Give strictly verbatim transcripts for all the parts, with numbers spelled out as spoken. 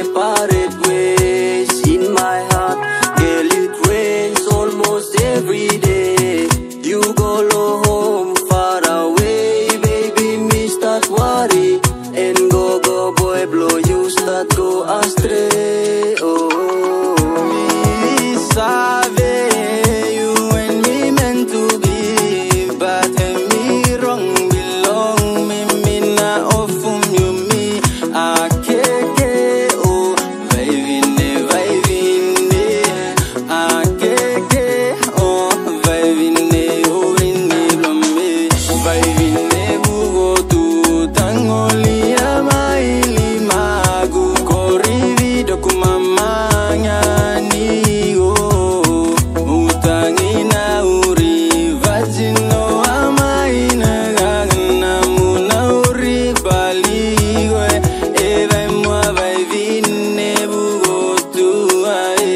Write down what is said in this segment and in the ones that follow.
separate ways. In my heart, girl, it rains almost every day. You go low home far away, baby, me start worry. And go go boy blow, you start go astray. Oh, me sabe you and me meant to be, but and me wrong belong. Me me na ofum you me akeke oh, vivine vivine akeke oh, vivine urine blome vivine bugo tu tangolia maili magu korivi dokumamanya ni oh, utangina uri vagino amaina gagna muna uri baligwe eve moi vivine bugo tu ae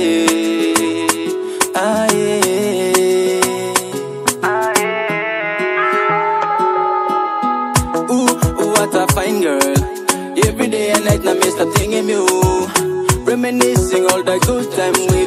ae ooh, what a fine girl. Every day and night, now me stop thinking you, reminiscing all the good time we